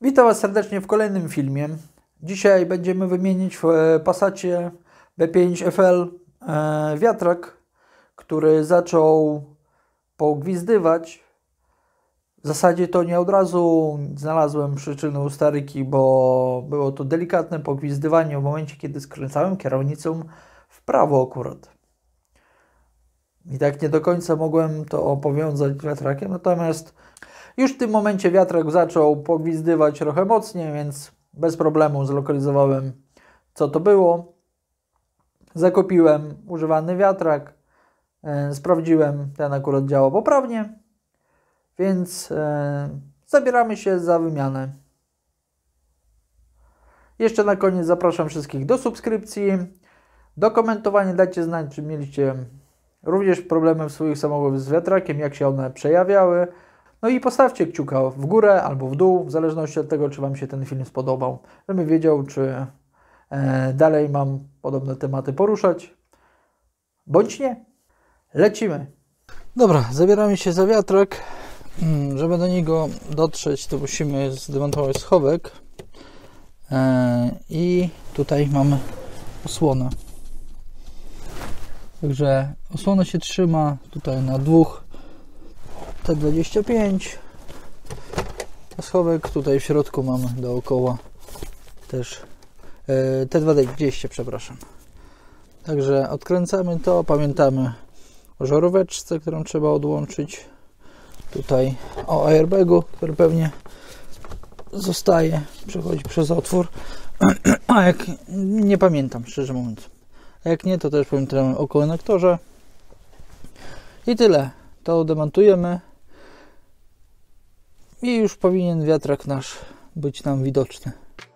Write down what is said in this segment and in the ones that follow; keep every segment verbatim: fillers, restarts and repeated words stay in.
Witam Was serdecznie w kolejnym filmie. Dzisiaj będziemy wymienić w Passacie B pięć F L e, wiatrak, który zaczął pogwizdywać. W zasadzie to nie od razu znalazłem przyczynę u Staryki, bo było to delikatne pogwizdywanie w momencie, kiedy skręcałem kierownicą w prawo akurat. I tak nie do końca mogłem to powiązać z wiatrakiem, natomiast już w tym momencie wiatrak zaczął pogwizdywać trochę mocniej, więc bez problemu zlokalizowałem, co to było. Zakupiłem używany wiatrak, e, sprawdziłem, ten akurat działa poprawnie, więc e, zabieramy się za wymianę. Jeszcze na koniec zapraszam wszystkich do subskrypcji, do komentowania, dajcie znać, czy mieliście również problemy w swoich samochodach z wiatrakiem, jak się one przejawiały. No i postawcie kciuka w górę albo w dół, w zależności od tego, czy Wam się ten film spodobał, żebym wiedział, czy e, dalej mam podobne tematy poruszać, bądź nie. Lecimy. Dobra, zabieramy się za wiatrak. Żeby do niego dotrzeć, to musimy zdemontować schowek. E, I tutaj mamy osłonę. Także osłona się trzyma tutaj na dwóch T dwadzieścia pięć, a schowek tutaj w środku mamy dookoła też e, T dwadzieścia, przepraszam. Także odkręcamy to, pamiętamy o żaróweczce, którą trzeba odłączyć, tutaj o airbagu, który pewnie zostaje, przechodzi przez otwór, a jak nie pamiętam, szczerze mówiąc, a jak nie, to też pamiętamy o konektorze i tyle. To demontujemy i już powinien wiatrak nasz być nam widoczny.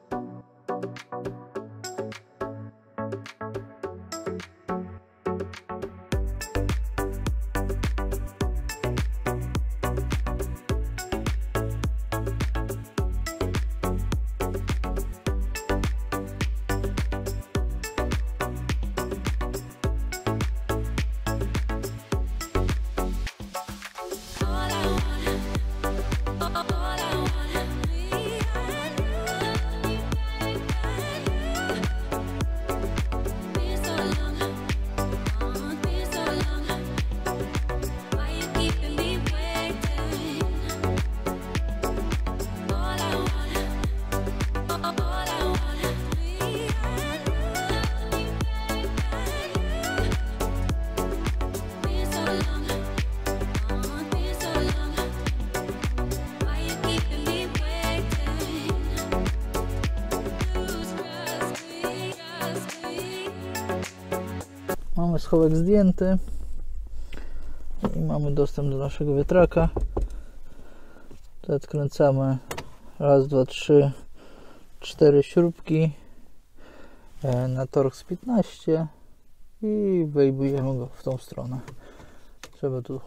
Mamy schowek zdjęty i mamy dostęp do naszego wiatraka. Tutaj odkręcamy raz, dwa, trzy, cztery śrubki na Torx piętnaście i wyjmujemy go w tą stronę. Trzeba tu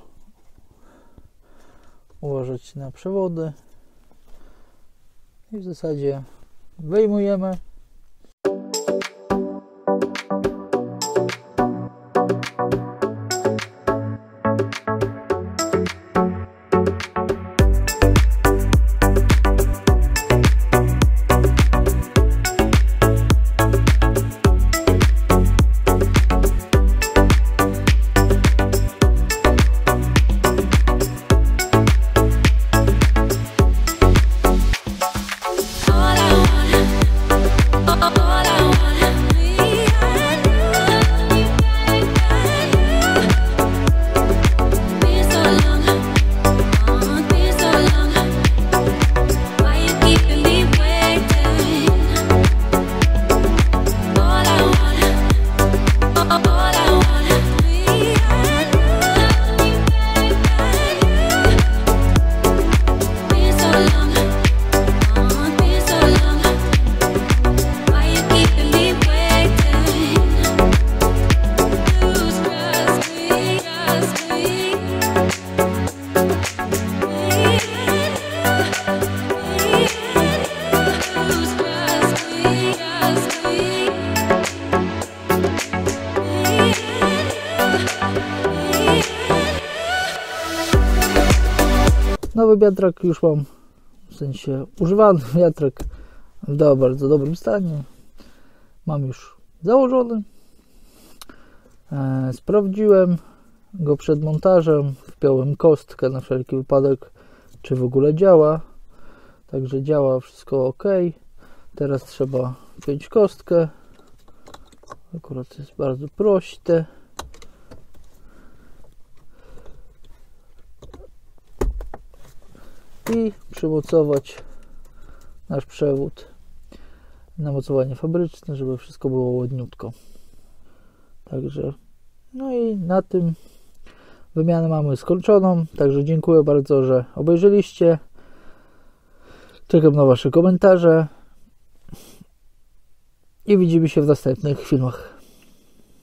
uważać na przewody i w zasadzie wyjmujemy. Nowy wiatrak już mam w sensie używany wiatrak w do, bardzo dobrym stanie. Mam już założony. E, sprawdziłem go przed montażem, wpiąłem kostkę na wszelki wypadek, czy w ogóle działa. Także działa wszystko ok. Teraz trzeba wpiąć kostkę. Akurat jest bardzo proste. I przymocować nasz przewód na mocowanie fabryczne, żeby wszystko było ładniutko. Także no i na tym wymianę mamy skończoną. Także dziękuję bardzo, że obejrzeliście. Czekam na wasze komentarze i widzimy się w następnych filmach.